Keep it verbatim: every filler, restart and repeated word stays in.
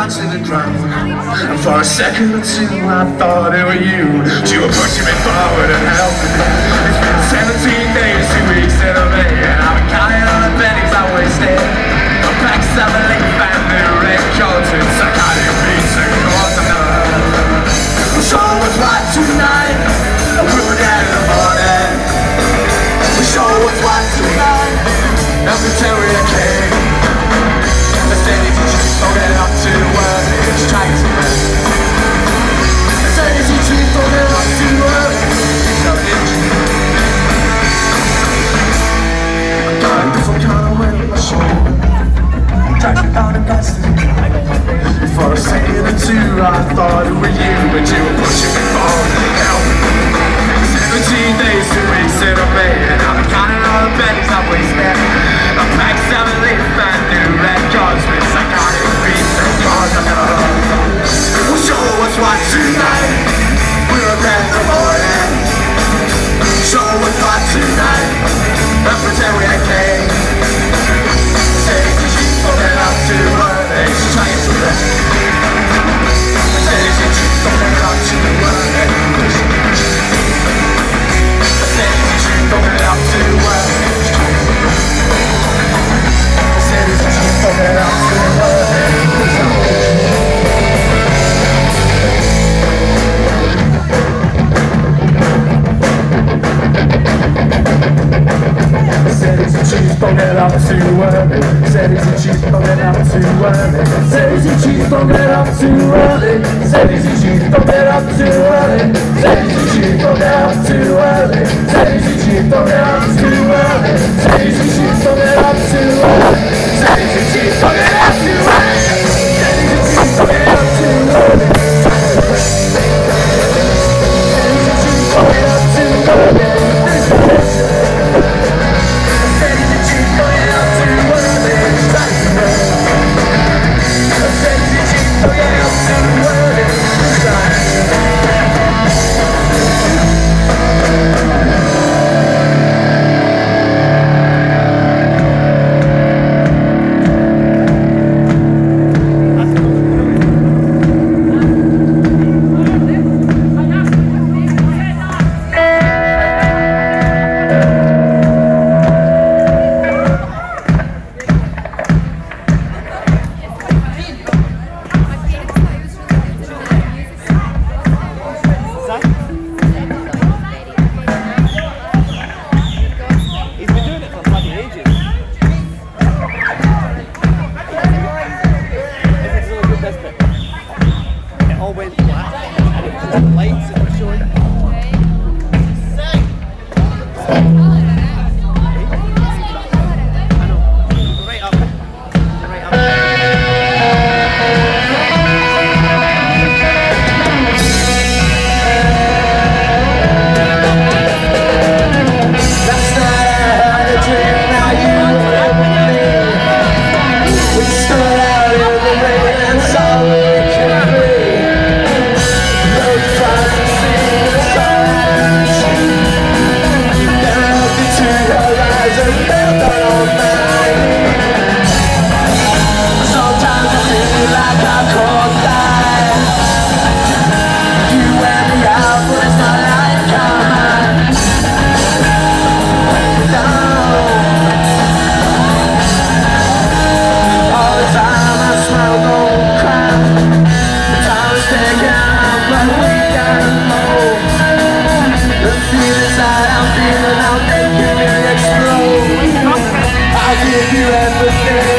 down to the ground. And for a second or two I thought it were you. You were pushing me forward and helping me. It's been seventeen days, two weeks in a May, and I've been counting all the pennies I wasted. The backs of a leaf and the red coats and psychotic beats and chords I've never heard. The show was right tonight, and we were dead in the morning. The show was right tonight, and the terrier came. The steady teachers don't get up to work, it's trying to rest. The steady teachers don't get up to work, it's so interesting. I'm dying if I'm kind of wearing my shoulder. Dragged me down and got to the ground. For a second or two I thought it were you, but you were pushing me forward and helping me. Seventeen days, two weeks in a May, and I've been counting all the pennies I wasted. A pack seven leaf and new red cards with psychotic beats and cards I've never heard. Well, sure was what tonight, we were dead in the morning. Sure was what tonight, and pretend we ain't came. Say that she's falling up to her, and she's trying to rest. Say that she's falling up to her, and she's trying to rest. Say that she's falling up to her, and she's trying to rest. Say that she's falling up to her, and she's trying to rest. Said it's a cheese bone and I'm too early. Said it's a cheese bone and I'm too early. Said it's a cheese bone and I'm too early. Said it's a cheese bone and I'm too early. Said it's a cheese bone and I'm too early. Said it's a cheese bone and I'm too early. Said it's a cheese bone and I'm too early. Said it's a cheese bone and I'm too early. Said it's a cheese bone and I'm too early. Said it's a cheese bone and I'm too early. I'll give you everything.